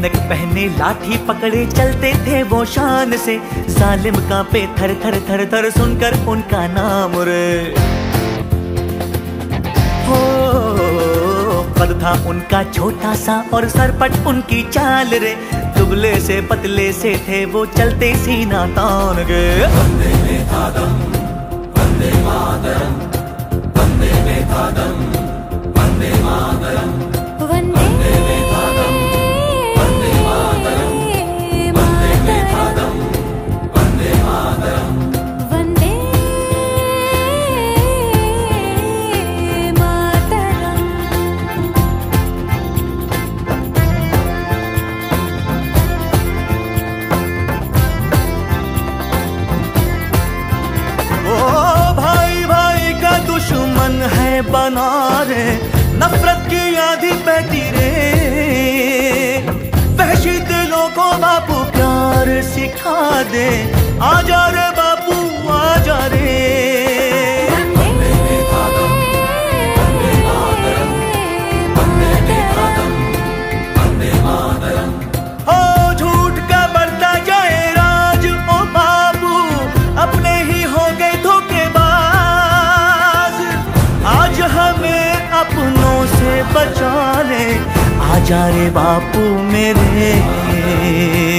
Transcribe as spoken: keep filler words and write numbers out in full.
ऐनक पहने लाठी पकड़े चलते थे वो शान से, जालिम कांपे थर थर थर थर सुनकर उनका नाम रे। हो कद था उनका छोटा सा और सरपट उनकी चाल रे, दुबले से पतले से थे वो चलते सीना तान के। वंदे में था दम, वंदे मातरम, वंदे में था दम, वंदे मातरम, वंदे में था दम, वंदे मातरम, वंदे में था दम, वंदे मातरम, वंदे मातरम। ओ भाई भाई का दुश्मन है बना रे, नफरत की आंधी बहती रे, वहशी दिलों को बापू प्यार सिखा दे, आजा रे बापू आजा रे। वंदे में था दम, वंदे मातरम, वंदे में था दम, वंदे मातरम। हो झूठ का बढ़ता जाए राज ओ बाबू, अपने ही हो गए धोखेबाज, आज हमें अपनों से बचा ले, आजा रे बापू मेरे।